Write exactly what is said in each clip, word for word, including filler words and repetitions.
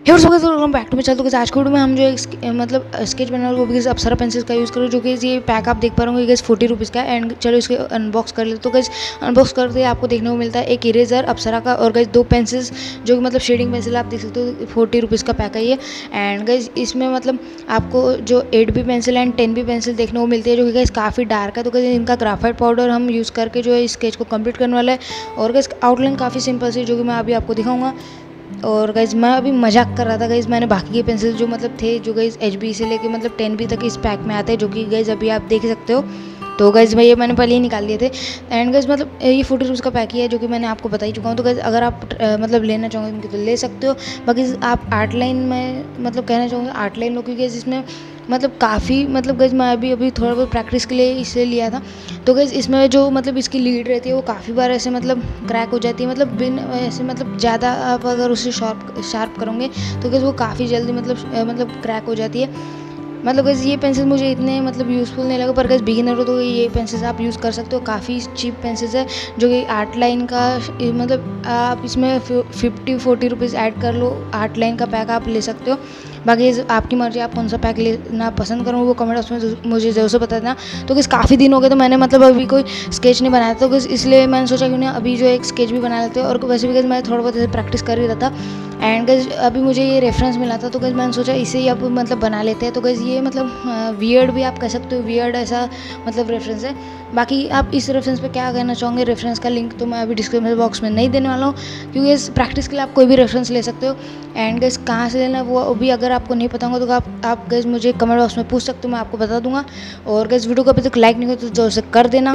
हे और welcome back to my channel. तो आज के वीडियो में हम जो एक मतलब स्केच बना वो भी अप्सरा पेंसिल का यूज़ करो, जो कि ये पैक आप देख पा रहे होंगे फोर्टी रुपीज़ का। एंड चलो इसके अनबॉक्स कर लेते। तो गैस अनबॉक्स करते आपको देखने को मिलता है एक इरेजर अप्सरा का, और गैस दो पेंसिल्स जो कि मतलब शेडिंग पेंसिल आप देख सकते हो, फोर्टी रुपीज़ का पैक है ये। एंड गैस इसमें मतलब आपको जो eight B pencil and ten B pencil देखने को मिलती है, जो कि गैस काफ़ी डार्क है। तो गैस इनका ग्राफाइट पाउडर हम यूज़ करके जो है स्केच को कंप्लीट करने वाला है। और गैस आउटलाइन काफ़ी सिंपल सी, जो कि मैं अभी आपको दिखाऊंगा। और गाइज मैं अभी मजाक कर रहा था गाइज, मैंने बाकी के पेंसिल जो मतलब थे जो गाइज एच बी से लेके मतलब टेन बी तक इस पैक में आते हैं, जो कि गाइज अभी आप देख सकते हो। तो गाइज भाई ये मैंने पहले ही निकाल लिए थे। एंड गाइज मतलब ये फोर्टी रुपीज़ का पैक ही है, जो कि मैंने आपको बता ही चुका हूँ। तो गाइज अगर आप आ, मतलब लेना चाहोगे तो ले सकते हो। बाकी आप आर्ट लाइन में मतलब कहना चाहूँगी आर्ट लाइन लो, क्योंकि इसमें मतलब काफ़ी मतलब गैस मैं अभी अभी थोड़ा बहुत प्रैक्टिस के लिए इसे लिया था। तो गैस इसमें जो मतलब इसकी लीड रहती है वो काफ़ी बार ऐसे मतलब क्रैक हो जाती है, मतलब बिन ऐसे मतलब ज़्यादा आप अगर उसे शार्प शार्प करोगे तो गैस वो काफ़ी जल्दी मतलब मतलब क्रैक हो जाती है। मतलब गैस ये पेंसिल मुझे इतने मतलब यूज़फुल नहीं लगा, पर गैस बिगिनर हो तो ये पेंसिल्स आप यूज़ कर सकते हो। काफ़ी चीप पेंसिल्स है, जो कि आर्ट लाइन का मतलब आप इसमें फिफ्टी फोर्टी रुपीज़ ऐड कर लो, आर्ट लाइन का पैक आप ले सकते हो। बाकी आपकी मर्जी, आप कौन सा पैक लेना पसंद करो वो कमेंट बॉक्स में मुझे ज़रूर से बता देना। तो किस काफ़ी दिन हो गए तो मैंने मतलब अभी कोई स्केच नहीं बनाया था, तो किस इसलिए मैंने सोचा कि उन्हें अभी जो एक स्केच भी बना लेते हैं। और वैसे भी मैं थोड़ा बहुत ऐसे प्रैक्टिस कर ही रहा था। एंड गैस अभी मुझे ये रेफरेंस मिला था, तो गैस मैंने सोचा इसे ही अब मतलब बना लेते हैं। तो गैस ये मतलब वियर्ड भी आप कह सकते हो, वियर्ड ऐसा मतलब रेफरेंस है। बाकी आप इस रेफरेंस पे क्या कहना चाहोगे, रेफरेंस का लिंक तो मैं अभी डिस्क्रिप्शन बॉक्स में नहीं देने वाला हूँ, क्योंकि इस प्रैक्टिस के लिए आप कोई भी रेफरेंस ले सकते हो। एंड गैस कहाँ से लेना वो भी अगर आपको नहीं पता होगा तो आप आप गैस मुझे कमेंट बॉक्स में पूछ सकते हो, मैं आपको बता दूंगा। और गैस वीडियो को अभी तक लाइक नहीं किया तो जोर से कर देना।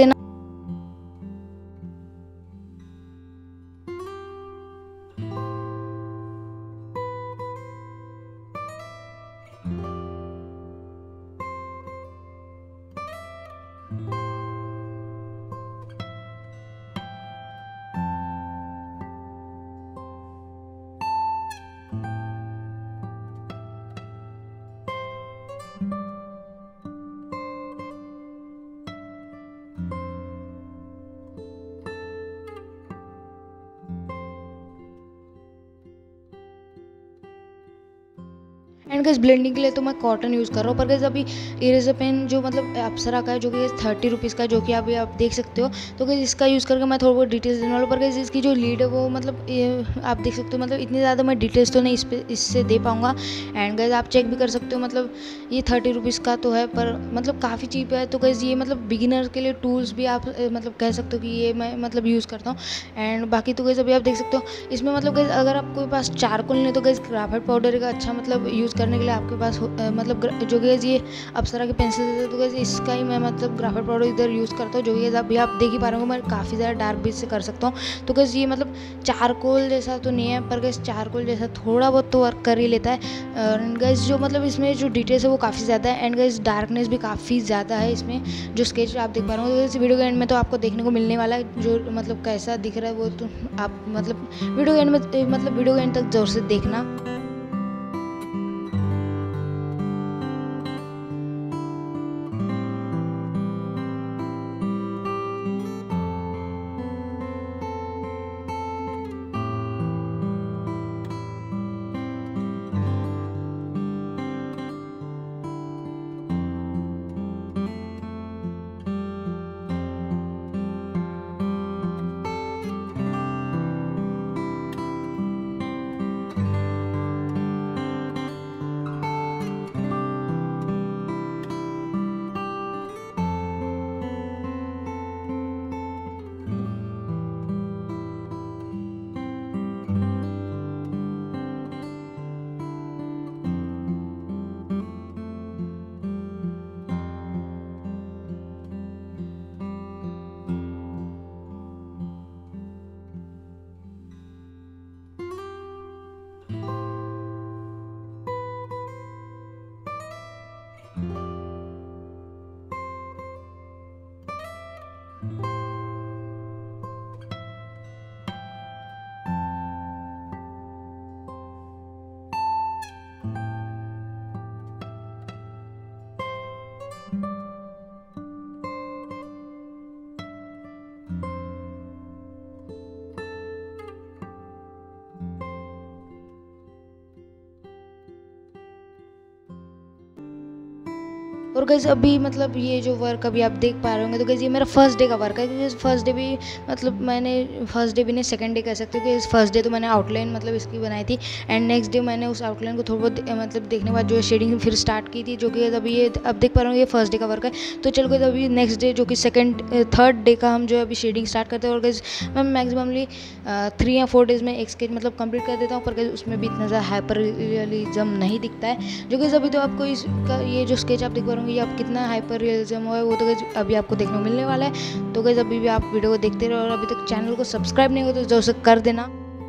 एंड गैस ब्लेंडिंग के लिए तो मैं कॉटन यूज़ कर रहा हूँ, पर गैस अभी इरेजर पेन जो मतलब अप्सरा का है, जो कि थर्टी रुपीज़ का, जो कि अभी आप देख सकते हो। तो गैस इसका यूज़ करके मैं थोड़ा बहुत डिटेल्स देने वाला हूँ। पर गैस इसकी जो लीड है वो मतलब ये आप देख सकते हो, मतलब इतनी ज़्यादा मैं डिटेल्स तो नहीं इस पे इससे दे पाऊँगा। एंड गैस आप चेक भी कर सकते हो, मतलब ये थर्टी रुपीज़ का तो है, पर मतलब काफ़ी चीप है। तो गैस ये मतलब बिगिनर के लिए टूल्स भी आप मतलब कह सकते हो कि ये मैं मतलब यूज़ करता हूँ। एंड बाकी तो गैस अभी आप देख सकते हो इसमें मतलब गैस अगर आपके पास चारकोल नहीं तो गैस ग्राफाइट पाउडर का अच्छा मतलब यूज़ करने के लिए आपके पास आ, मतलब जो गैस ये अप्सरा की पेंसिल है, तो गैस इसका ही मैं मतलब ग्राफाइट पाउडर इधर यूज़ करता हूँ, जो कि अभी आप देख ही पा रहे हो मैं काफ़ी ज़्यादा डार्क बेस से कर सकता हूँ। तो गैस ये मतलब चारकोल जैसा तो नहीं है, पर गैस चारकोल जैसा थोड़ा बहुत तो वर्क कर ही लेता है। और गैस जो मतलब इसमें जो डिटेल्स है वो काफ़ी ज़्यादा है। एंड गैस डार्कनेस भी काफ़ी ज़्यादा है इसमें, जो स्केच आप देख पा रहे हो। तो इस वीडियो के एंड में तो आपको देखने को मिलने वाला है जो मतलब कैसा दिख रहा है वो तो आप मतलब वीडियो के एंड में मतलब वीडियो के एंड तक जोर से देखना। और गाइस अभी मतलब ये जो वर्क अभी आप देख पा रहे होंगे तो गाइस ये मेरा फर्स्ट डे का वर्क है, क्योंकि फर्स्ट डे भी मतलब मैंने फर्स्ट डे भी नहीं सेकंड डे कह सकते हो, कि फर्स्ट डे तो मैंने आउटलाइन मतलब इसकी बनाई थी एंड नेक्स्ट डे मैंने उस आउटलाइन को थोड़ा बहुत मतलब देखने के बाद जो है शेडिंग फिर स्टार्ट की थी, जो कि अभी ये अब देख पा रहे हो ये फर्स्ट डे का वर्क है। तो चलो गाइस अभी नेक्स्ट डे जो कि सेकंड थर्ड डे का हम जो है अभी शेडिंग स्टार्ट करते हैं। और गाइस मैं मैक्सिममली थ्री या फोर डेज में एक स्केच मतलब कंप्लीट कर देता हूँ, पर गाइस उसमें भी इतना ज़्यादा हाइपर रियलिज्म नहीं दिखता है। जो गाइस अभी तो आपको इसका ये जो स्केच आप देख पा रहे होंगे ये आप कितना हाइपर रियलिज्म है वो तो गाइस अभी आपको देखने को मिलने वाला है। तो गाइस अभी भी आप वीडियो को देखते रहो और अभी तक चैनल को सब्सक्राइब नहीं हो तो जरूर से कर देना।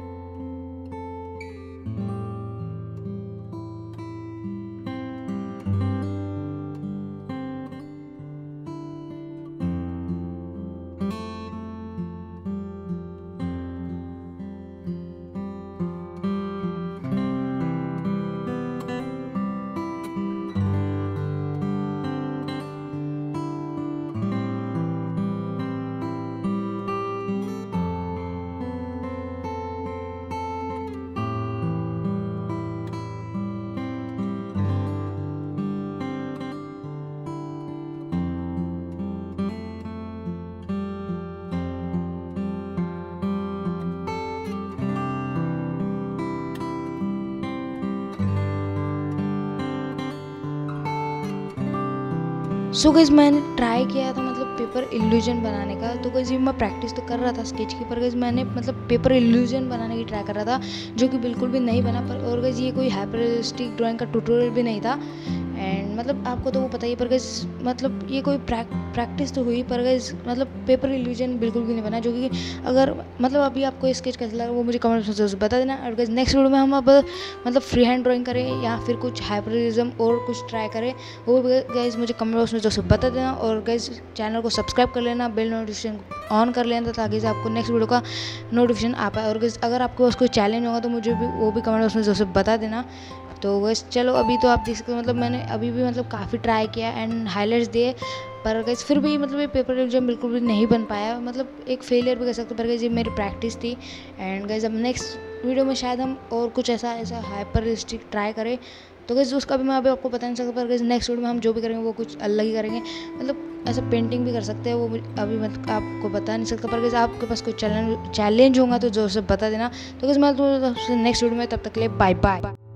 सो so गाइस मैंने ट्राई किया था मतलब पेपर इल्यूजन बनाने का। तो गाइस मैं प्रैक्टिस तो कर रहा था स्केच की, पर गाइस मैंने मतलब पेपर इल्यूजन बनाने की ट्राई कर रहा था जो कि बिल्कुल भी नहीं बना। पर और गाइस ये कोई हाइपर रियलिस्टिक ड्राइंग का ट्यूटोरियल भी नहीं था एंड मतलब आपको तो वो पता ही, पर गाइस मतलब ये कोई प्रैक्टिस तो हुई, पर गाइस मतलब पेपर इल्यूजन बिल्कुल भी नहीं बना। जो कि अगर मतलब अभी आपको स्केच कैसा लगा वो मुझे कमेंट में जरूर बता देना। और गाइस नेक्स्ट वीडियो में हम अब मतलब फ्री हैंड ड्राइंग करें या फिर कुछ हाइपर रियलिज्म और कुछ ट्राई करें वो गाइस मुझे कमेंट बॉक्स में जरूर बता देना। और गाइस चैनल को सब्सक्राइब कर लेना, बेल नोटिफिकेशन ऑन कर लेना ताकि से आपको नेक्स्ट वीडियो का नोटिफिकेशन आ पाए। और गाइस अगर आपके पास कोई चैलेंज होगा तो मुझे भी वो भी कमेंट बॉक्स में जरूर बता देना। तो बस चलो अभी तो आप देख सकते हो मतलब मैंने अभी भी मतलब काफ़ी ट्राई किया एंड हाईलाइट्स दिए, पर गाइस फिर भी मतलब ये पेपर इल्यूजन बिल्कुल भी नहीं बन पाया, मतलब एक फेलियर भी कह सकते हो। पर गाइस ये मेरी प्रैक्टिस थी एंड गाइस अब नेक्स्ट वीडियो में शायद हम और कुछ ऐसा ऐसा हाइपर रियलिस्टिक ट्राई करें। तो गाइस उसका भी मैं अभी आपको बता नहीं सकता, पर गाइस नेक्स्ट वीडियो में हम जो भी करेंगे वो कुछ अलग ही करेंगे। मतलब ऐसा पेंटिंग भी कर सकते हैं वो अभी मतलब आपको बता नहीं सकता, पर गाइस आपके पास कोई चैलेंज चैलेंज होगा तो जोर से बता देना। तो गाइस मैं तो नेक्स्ट वीडियो में तब तक के लिए बाय बाय।